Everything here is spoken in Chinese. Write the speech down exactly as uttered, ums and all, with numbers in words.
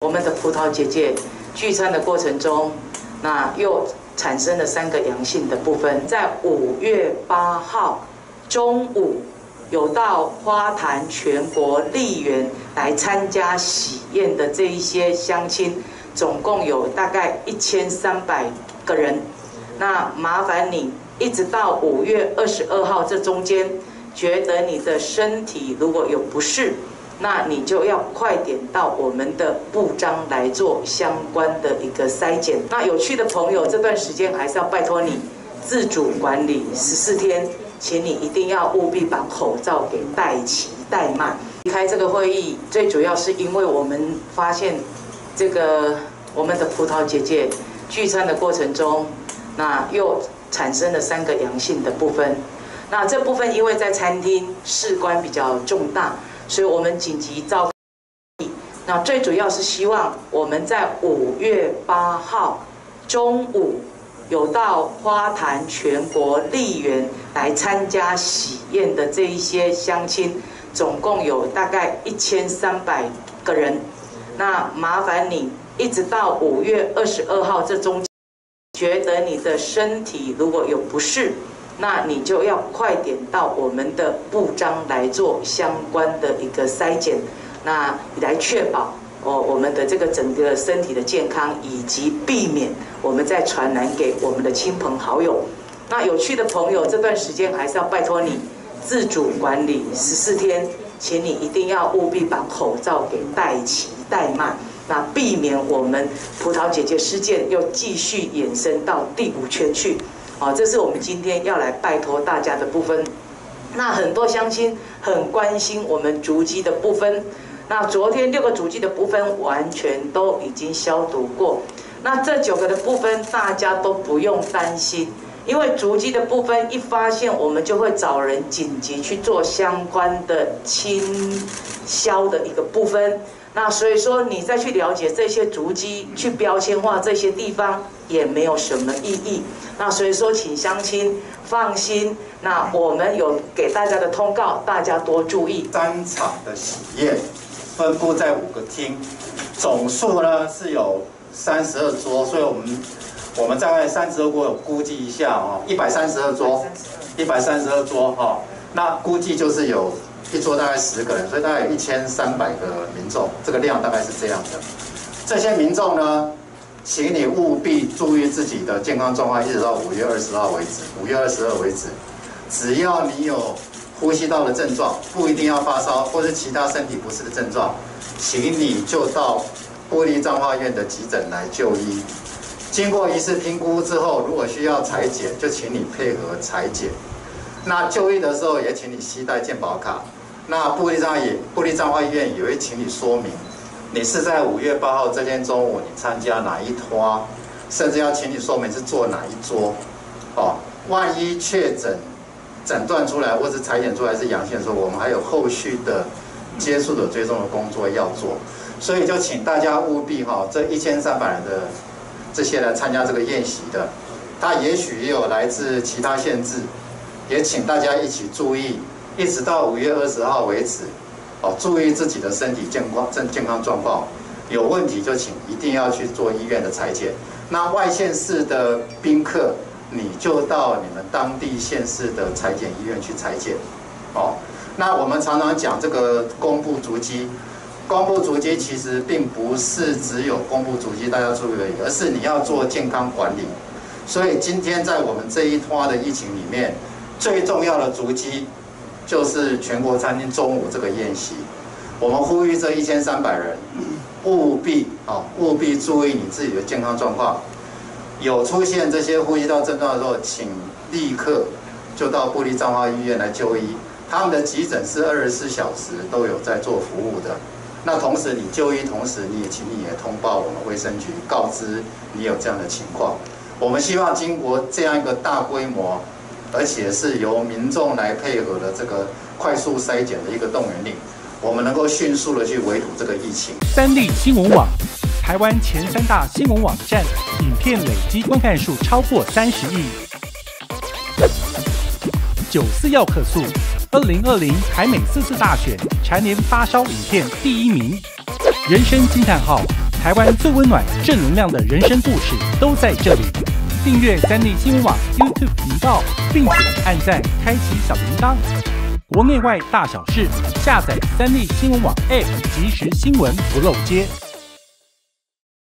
我们的葡萄姐姐聚餐的过程中，那又产生了三个阳性的部分。在五月八号中午，有到花坛全国丽园来参加喜宴的这一些乡亲，总共有大概一千三百个人。那麻烦你一直到五月二十二号这中间，觉得你的身体如果有不适，那你就要快点到我们的部章来做相关的一个筛检。那有趣的朋友，这段时间还是要拜托你自主管理十四天，请你一定要务必把口罩给戴齐戴满。开这个会议最主要是因为我们发现这个我们的葡萄姐姐聚餐的过程中，那又产生了三个阳性的部分。那这部分因为在餐厅事关比较重大，所以我们紧急召开。那最主要是希望我们在五月八号中午有到花坛全国丽园来参加喜宴的这一些乡亲，总共有大概一千三百个人。那麻烦你一直到五月二十二号这中间，觉得你的身体如果有不适，那你就要快点到我们的部章来做相关的一个筛检，那来确保哦我们的这个整个身体的健康，以及避免我们再传染给我们的亲朋好友。那有趣的朋友，这段时间还是要拜托你自主管理十四天，请你一定要务必把口罩给戴齐戴满，那避免我们葡萄姐姐事件又继续延伸到第五圈去。好，这是我们今天要来拜托大家的部分。那很多乡亲很关心我们足迹的部分。那昨天六个足迹的部分完全都已经消毒过。那这九个的部分大家都不用担心，因为足迹的部分一发现，我们就会找人紧急去做相关的清消的一个部分。那所以说，你再去了解这些足迹，去标签化这些地方，也没有什么意义。那所以说，请乡亲放心。那我们有给大家的通告，大家多注意。 三场的喜宴分布在五个厅，总数呢是有三十二桌，所以我们我们大概三十二桌有估计一下哦，一百三十二桌，一百三十二桌哈、哦，那估计就是有。一桌大概十个人，所以大概有一千三百个民众，这个量大概是这样的。这些民众呢，请你务必注意自己的健康状况，一直到五月二十号为止，五月二十二为止。只要你有呼吸道的症状，不一定要发烧或是其他身体不适的症状，请你就到部立彰化医院的急诊来就医。经过一次评估之后，如果需要采检，就请你配合采检。那就医的时候也请你携带健保卡。那部立彰也部立彰化医院也会请你说明，你是在五月八号这天中午你参加哪一桌，甚至要请你说明是坐哪一桌。哦，万一确诊诊断出来或是采检出来是阳性的时候，我们还有后续的接触的追踪的工作要做。所以就请大家务必哈、哦，这一千三百人的这些来参加这个宴席的，他也许也有来自其他县市，也请大家一起注意。一直到五月二十号为止，哦，注意自己的身体健康、健健康状况，有问题就请一定要去做医院的采检。那外县市的宾客，你就到你们当地县市的采检医院去采检，哦。那我们常常讲这个公布足迹，公布足迹其实并不是只有公布足迹大家注意而已，而是你要做健康管理。所以今天在我们这一波的疫情里面，最重要的足迹。就是全国餐厅中午这个宴席，我们呼吁这一千三百人，务必啊务必注意你自己的健康状况。有出现这些呼吸道症状的时候，请立刻就到部立彰化医院来就医。他们的急诊是二十四小时都有在做服务的。那同时你就医，同时你也请你也通报我们卫生局，告知你有这样的情况。我们希望经过这样一个大规模。而且是由民众来配合的这个快速筛检的一个动员令，我们能够迅速的去围堵这个疫情。 三立新闻网，台湾前三大新闻网站，影片累积观看数超过三十亿。九四要客诉，二零二零台美四次大选蝉联发烧影片第一名。人生惊叹号， 台湾最温暖、正能量的人生故事都在这里。订阅三立新闻网 YouTube 频道，并且按赞、开启小铃铛。国内外大小事，下载三立新闻网 App， 即时新闻不漏接。